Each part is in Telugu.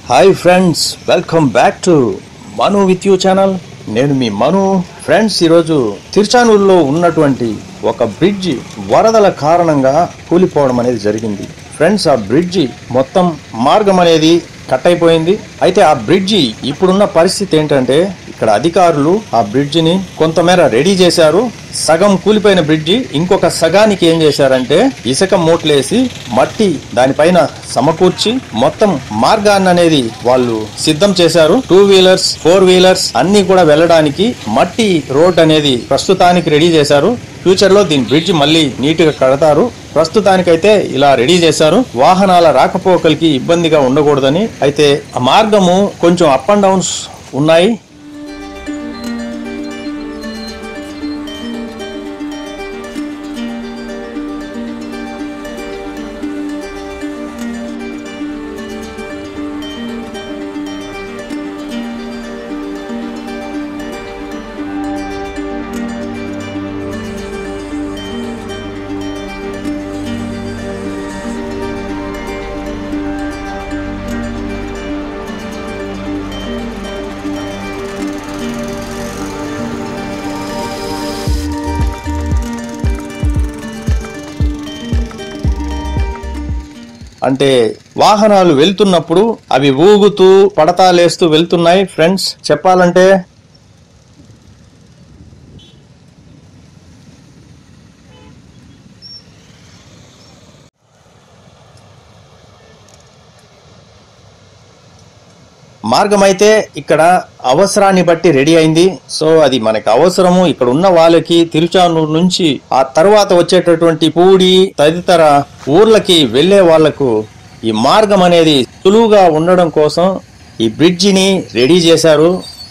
Hi friends, welcome back to Manu with you channel. నేను మీ మను. ఫ్రెండ్స్, ఈరోజు తిరుచానూరులో ఉన్నటువంటి ఒక బ్రిడ్జి వరదల కారణంగా కూలిపోవడం అనేది జరిగింది. ఫ్రెండ్స్, ఆ బ్రిడ్జి మొత్తం మార్గం అనేది కట్ అయిపోయింది. అయితే ఆ బ్రిడ్జి ఇప్పుడున్న పరిస్థితి ఏంటంటే, ఇక్కడ అధికారులు ఆ బ్రిడ్జిని కొంతమేర రెడీ చేశారు. సగం కూలిపోయిన బ్రిడ్జి ఇంకొక సగానికి ఏం చేశారంటే ఇసుక మూటలేసి మట్టి దానిపైన సమకూర్చి మొత్తం మార్గాన్ని అనేది వాళ్ళు సిద్ధం చేశారు. 2 వీలర్స్ 4 వీలర్స్ అన్ని కూడా వెళ్ళడానికి మట్టి రోడ్ అనేది ప్రస్తుతానికి రెడీ చేశారు. ఫ్యూచర్ లో దీని బ్రిడ్జ్ మళ్ళీ నీట్ గా కడతారు. ప్రస్తుతానికైతే ఇలా రెడీ చేశారు. వాహనాల రాకపోకలకి ఇబ్బందిగా ఉండకూడదని. అయితే ఆ మార్గము కొంచెం అప్ అండ్ డౌన్స్ ఉన్నాయి. అంటే వాహనాలు వెళ్తున్నప్పుడు అవి ఊగుతూ పడతాలేస్తూ వెళ్తున్నాయి. ఫ్రెండ్స్, చెప్పాలంటే మార్గం అయితే ఇక్కడ అవసరాన్ని బట్టి రెడీ అయింది. సో అది మనకి అవసరము. ఇక్కడ ఉన్న వాళ్ళకి తిరుచానూరు నుంచి ఆ తర్వాత వచ్చేటటువంటి పూడి తదితర ఊర్లకి వెళ్లే వాళ్లకు ఈ మార్గం అనేది సులువుగా ఉండడం కోసం ఈ బ్రిడ్జిని రెడీ చేశారు.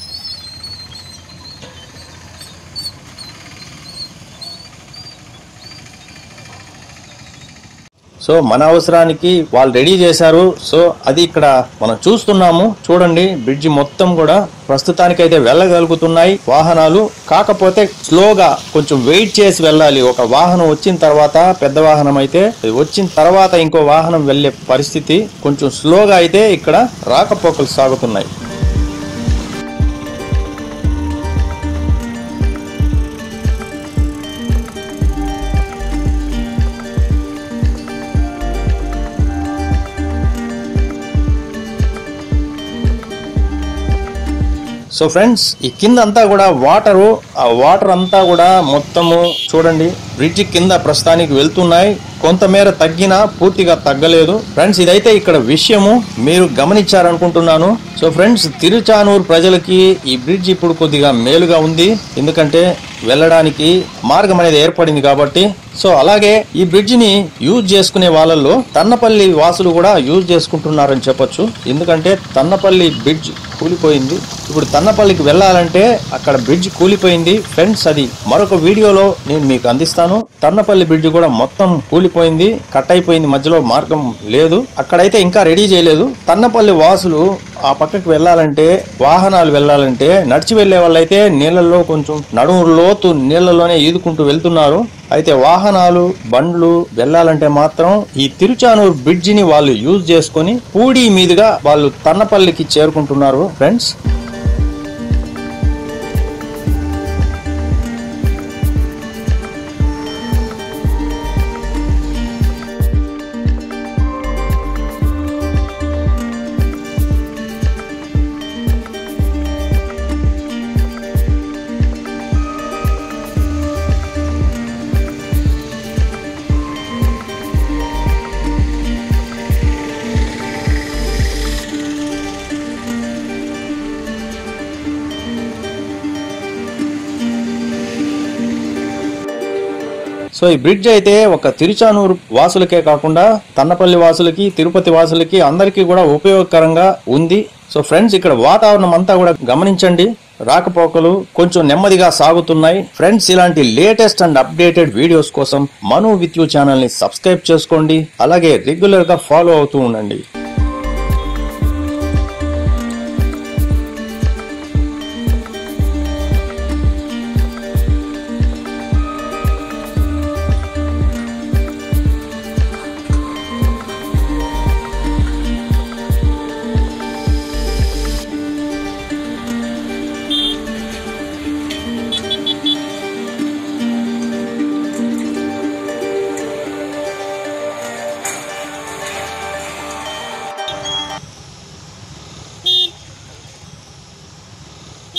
సో మన అవసరానికి వాళ్ళు రెడీ చేశారు. సో అది ఇక్కడ మనం చూస్తున్నాము. చూడండి, బ్రిడ్జి మొత్తం కూడా ప్రస్తుతానికైతే వెళ్ళగలుగుతున్నాయి వాహనాలు. కాకపోతే స్లోగా కొంచెం వెయిట్ చేసి వెళ్ళాలి. ఒక వాహనం వచ్చిన తర్వాత, పెద్ద వాహనం అయితే వచ్చిన తర్వాత ఇంకో వాహనం వెళ్లే పరిస్థితి. కొంచెం స్లోగా అయితే ఇక్కడ రాకపోకలు సాగుతున్నాయి. సో ఫ్రెండ్స్, ఈ కింద అంతా కూడా వాటరు. ఆ వాటర్ అంతా కూడా మొత్తము చూడండి బ్రిడ్జి కింద ప్రస్తుతానికి వెళ్తున్నాయి. కొంతమేర తగ్గినా పూర్తిగా తగ్గలేదు. ఫ్రెండ్స్, ఇదైతే ఇక్కడ విషయము మీరు గమనించారనుకుంటున్నాను. సో ఫ్రెండ్స్, తిరుచానూరు ప్రజలకి ఈ బ్రిడ్జ్ ఇప్పుడు కొద్దిగా మేలుగా ఉంది. ఎందుకంటే వెళ్ళడానికి మార్గం అనేది ఏర్పడింది కాబట్టి. సో అలాగే ఈ బ్రిడ్జిని యూజ్ చేసుకునే వాళ్ళల్లో తన్నపల్లి వాసులు కూడా యూజ్ చేసుకుంటున్నారని చెప్పొచ్చు. ఎందుకంటే తన్నపల్లి బ్రిడ్జ్ కూలిపోయింది. ఇప్పుడు తన్నపల్లికి వెళ్ళాలంటే అక్కడ బ్రిడ్జ్ కూలిపోయింది. ఫ్రెండ్స్, అది మరొక వీడియోలో నేను మీకు అందిస్తాను. తన్నపల్లి బ్రిడ్జ్ కూడా మొత్తం కూలిపోయింది, కట్ అయిపోయింది, మధ్యలో మార్గం లేదు. అక్కడైతే ఇంకా రెడీ చేయలేదు. తన్నపల్లి వాసులు ఆ పక్కకి వెళ్ళాలంటే, వాహనాలు వెళ్ళాలంటే, నడిచి వెళ్లే వాళ్ళైతే నీళ్లలో కొంచెం నడుము లోతు నీళ్లలోనే ఈదుకుంటూ వెళ్తున్నారు. అయితే వాహనాలు బండ్లు వెళ్ళాలంటే మాత్రం ఈ తిరుచానూరు బ్రిడ్జిని వాళ్ళు యూజ్ చేసుకుని పూడి మీదుగా వాళ్ళు తన్నపల్లికి చేరుకుంటున్నారు. ఫ్రెండ్స్, సో ఈ బ్రిడ్జ్ అయితే ఒక తిరుచానూరు వాసులకే కాకుండా తన్నపల్లి వాసులకి, తిరుపతి వాసులకి అందరికీ కూడా ఉపయోగకరంగా ఉంది. సో ఫ్రెండ్స్, ఇక్కడ వాతావరణం అంతా కూడా గమనించండి. రాకపోకలు కొంచెం నెమ్మదిగా సాగుతున్నాయి. ఫ్రెండ్స్, ఇలాంటి లేటెస్ట్ అండ్ అప్డేటెడ్ వీడియోస్ కోసం మను విత్ యూ ఛానల్ ని సబ్స్క్రైబ్ చేసుకోండి. అలాగే రెగ్యులర్ గా ఫాలో అవుతూ ఉండండి.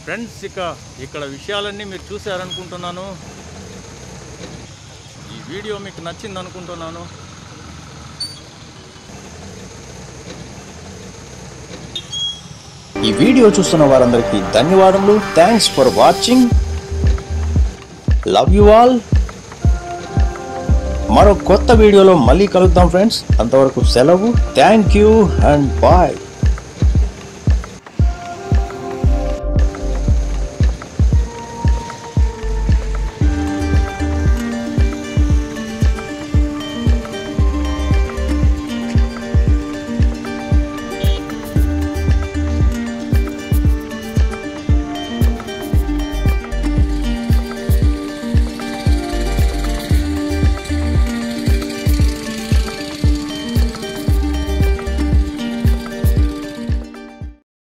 ఫ్రెండ్స్ ఇక్కడ విషయాలన్నీ మీరు చూశారనుకుంటున్నాను. ఈ వీడియో మీకు నచ్చింది అనుకుంటున్నాను. ఈ వీడియో చూస్తున్న వారందరికీ ధన్యవాదములు. Thanks for watching. Love you all. మరో కొత్త వీడియోలో మళ్ళీ కలుద్దాం ఫ్రెండ్స్. అంతవరకు సెలవు. Thank you and bye.